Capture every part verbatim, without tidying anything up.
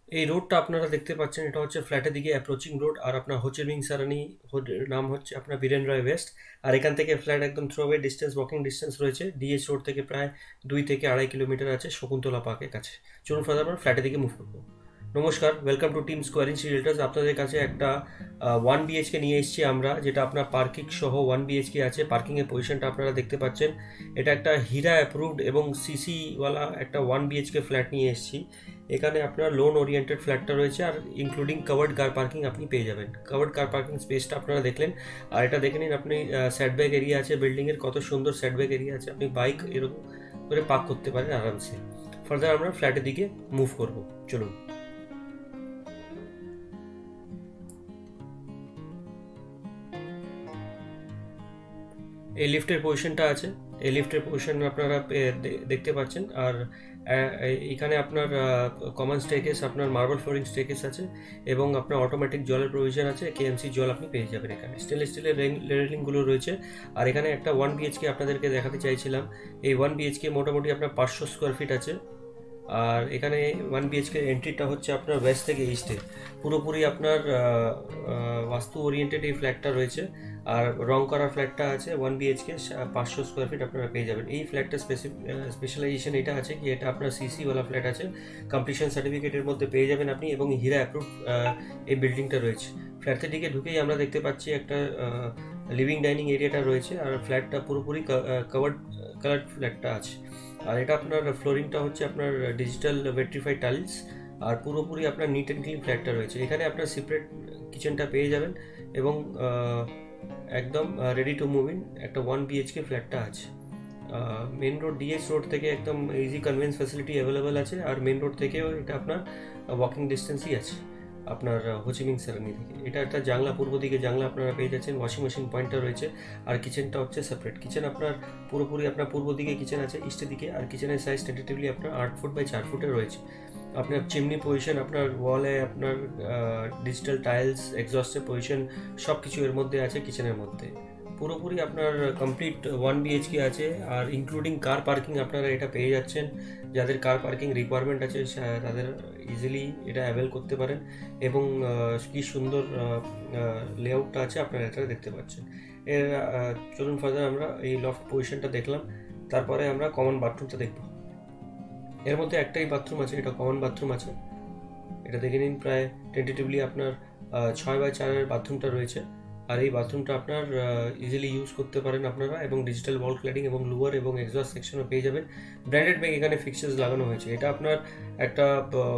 এই রোডটা আপনারা দেখতে পাচ্ছেন, এটা হচ্ছে ফ্ল্যাটের দিকে অ্যাপ্রোচিং রোড। আর আপনার হোচিমিন সারানি নাম হচ্ছে আপনার বীরেন রয় ওয়েস্ট। আর এখান থেকে ফ্ল্যাট একদম থ্রোওয়ে ডিস্টেন্স, ওয়াকিং ডিস্টেন্স রয়েছে। ডিএস রোড থেকে প্রায় দুই থেকে আড়াই কিলোমিটার আছে শকুন্তলা পার্কের কাছে। চলুন ফার্দার আমরা ফ্ল্যাটের দিকে মুভ করবো। নমস্কার, welcome to team square inch realtors. আপনাদের কাছে একটা ওয়ান বিএইচকে নিয়ে এসেছি আমরা, যেটা আপনার পার্কিং সহ ওয়ান বিএইচকে আছে। পার্কিংয়ের পজিশনটা আপনারা দেখতে পাচ্ছেন। এটা একটা হীরা অ্যাপ্রুভড এবং সিসিওয়ালা একটা ওয়ান বিএইচকে ফ্ল্যাট নিয়ে এসেছি। এখানে আপনার লোন ওরিয়েন্টেড ফ্ল্যাটটা রয়েছে, আর ইনক্লুডিং কাভার্ড কার পার্কিং আপনি পেয়ে যাবেন। কাভার্ড কার পার্কিং স্পেসটা আপনারা দেখলেন। আর এটা দেখে নিন, আপনি স্যাটব্যাক এরিয়া আছে বিল্ডিংয়ের, কত সুন্দর স্যাটব্যাক এরিয়া আছে। আপনি বাইক এরকম করে পার্ক করতে পারেন আরামসে। ফার্দার আমরা ফ্ল্যাটের দিকে মুভ করব, চলুন। এই লিফটের পজিশনটা আছে, এই লিফটের পজিশন আপনারা দেখতে পাচ্ছেন। আর এখানে আপনার কমন স্টেকেস, আপনার মার্বেল ফ্লোরিং স্টেকেস আছে এবং আপনার অটোমেটিক জলের প্রভিশন আছে। কেএমসি জল আপনি পেয়ে যাবেন এখানে। স্টেনলেস স্টিলের রেলিংগুলো রয়েছে। আর এখানে একটা ওয়ান বিএইচকে আপনাদেরকে দেখাতে চাইছিলাম। এই ওয়ান বিএইচকে মোটামুটি আপনার পাঁচশো স্কোয়ার ফিট আছে। আর এখানে ওয়ান বিএইচকে এন্ট্রিটা হচ্ছে আপনার ওয়েস্ট থেকে ইস্টে। পুরোপুরি আপনার বাস্তু ওরিয়েন্টেড এই ফ্ল্যাটটা রয়েছে। আর রং করা ফ্ল্যাটটা আছে ওয়ান বিএইচকে, পাঁচশো স্কোয়ার ফিট আপনারা পেয়ে যাবেন। এই ফ্ল্যাটটা স্পেশালাইজেশন এটা আছে কি, এটা আপনার সিসিওয়ালা ফ্ল্যাট আছে। কমপ্লিশন সার্টিফিকেটের মধ্যে পেয়ে যাবেন আপনি, এবং হীরা অ্যাপ্রুভ এই বিল্ডিংটা রয়েছে। ফ্ল্যাটের দিকে ঢুকেই আমরা দেখতে পাচ্ছি একটা লিভিং ডাইনিং এরিয়াটা রয়েছে। আর ফ্ল্যাটটা পুরোপুরি কাভার্ড কালার্ড ফ্ল্যাটটা আছে। আর এটা আপনার ফ্লোরিংটা হচ্ছে আপনার ডিজিটাল ভেট্রিফাইড টাইলস। আর পুরোপুরি আপনার নিট অ্যান্ড ক্লিন ফ্ল্যাটটা রয়েছে। এখানে আপনার সেপারেট কিচেনটা পেয়ে যাবেন এবং একদম রেডি টু মুভ ইন একটা ওয়ান বিএইচকে ফ্ল্যাটটা আছে। মেন রোড ডিএস রোড থেকে একদম ইজি কনভেন্স ফ্যাসিলিটি অ্যাভেলেবেল আছে। আর মেন রোড থেকেও এটা আপনার ওয়াকিং ডিস্টেন্সই আছে আপনার হোচিমিন সারানি থেকে। এটা একটা জানলা, পূর্ব দিকে জানলা আপনারা পেয়ে যাচ্ছেন। ওয়াশিং মেশিন পয়েন্টটা রয়েছে। আর কিচেনটা হচ্ছে সেপারেট কিচেন। আপনার পুরোপুরি আপনার পূর্ব দিকে কিচেন আছে, ইস্টের দিকে। আর কিচেনের সাইজ টেন্টেটিভলি আপনার আট ফুট বাই চার ফুটে রয়েছে। আপনার চিমনি পজিশন, আপনার ওয়ালে আপনার ডিজিটাল টাইলস, এক্সস্টের পজিশন সব কিছু এর মধ্যে আছে কিচেনের মধ্যে। পুরোপুরি আপনার কমপ্লিট ওয়ান বিএইচকে আছে। আর ইনক্লুডিং কার পার্কিং আপনারা এটা পেয়ে যাচ্ছেন। যাদের কার পার্কিং রিকোয়ারমেন্ট আছে তাদের ইজিলি এটা অ্যাভেল করতে পারেন। এবং কি সুন্দর লেআউটটা আছে আপনারা এটা দেখতে পাচ্ছেন। এর চলুন ফার্দার আমরা এই লফট পজিশনটা দেখলাম। তারপরে আমরা কমন বাথরুমটা দেখব। এর মধ্যে একটাই বাথরুম আছে, এটা কমন বাথরুম আছে। এটা দেখে নিন, প্রায় টেন্টেটিভলি আপনার ছয় বাই চারের বাথরুমটা রয়েছে। আর এই বাথরুমটা আপনার ইজিলি ইউজ করতে পারেন আপনারা, এবং ডিজিটাল ওয়াল ক্ল্যাডিং এবং লুয়ার এবং এক্সস্ট সেকশনও পেয়ে যাবেন। ব্র্যান্ডেড ব্যাগ এখানে ফিক্সার্স লাগানো হয়েছে। এটা আপনার একটা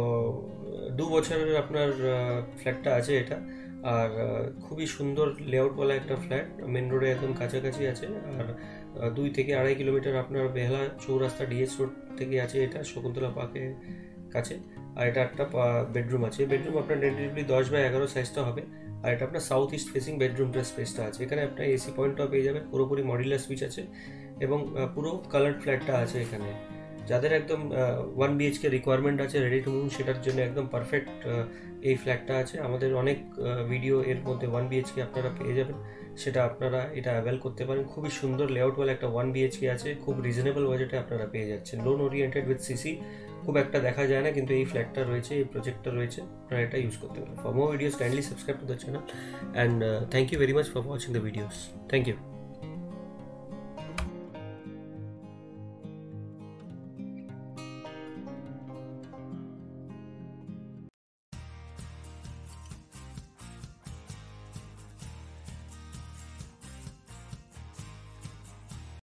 দু বছরের আপনার ফ্ল্যাটটা আছে এটা। আর খুবই সুন্দর লেআউটওয়ালা একটা ফ্ল্যাট, মেন রোডে একদম কাছাকাছি আছে। আর দুই থেকে আড়াই কিলোমিটার আপনার বেহালা চৌরাস্তা ডিএস রোড থেকে আছে এটা, শকুন্তলা পার্কের কাছে। আর এটা একটা বেডরুম আছে। বেডরুম আপনার টেন্টেটিভলি দশ বাই এগারো সাইজটা হবে। আর এটা আপনার সাউথ ইস্ট ফেসিং বেডরুমটার স্পেসটা আছে। এখানে আপনার এসি পয়েন্টটাও পেয়ে যাবেন। পুরোপুরি মডিউলার সুইচ আছে এবং পুরো কালার্ড ফ্ল্যাটটা আছে এখানে। যাদের একদম ওয়ান বিএইচকে রিকোয়ারমেন্ট আছে রেডি টু মুভ, সেটার জন্য একদম পারফেক্ট এই ফ্ল্যাটটা আছে। আমাদের অনেক ভিডিও এর মধ্যে ওয়ান বিএইচকে আপনারা পেয়ে যাবেন, সেটা আপনারা এটা অ্যাভেল করতে পারেন। খুবই সুন্দর লেআউটওয়ালা একটা ওয়ান বিএইচকে আছে, খুব রিজনেবল বাজেটে আপনারা পেয়ে যাচ্ছেন। লোন ওরিয়েন্টেড উইথ সিসি, খুব একটা দেখা যায় না, কিন্তু এই ফ্ল্যাটটা রয়েছে, এই প্রজেক্টটা রয়েছে, আপনারা এটা ইউজ করতে পারেন। For more videos kindly subscribe to the channel, and thank you very much for watching the videos. Thank you.